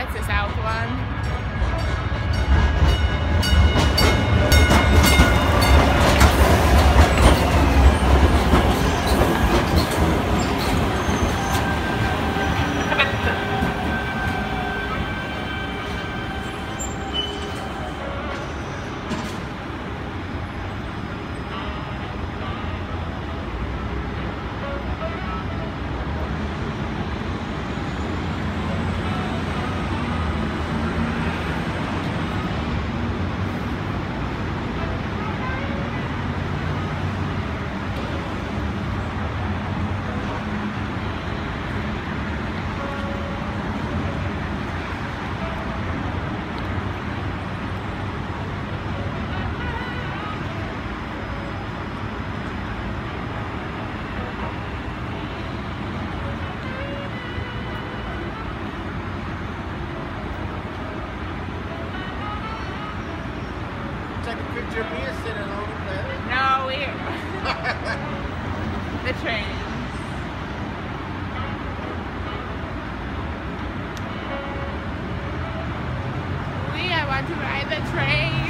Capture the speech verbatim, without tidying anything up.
That's the south one. Take a picture of me sitting over there. No, we the train. We I want to ride the train.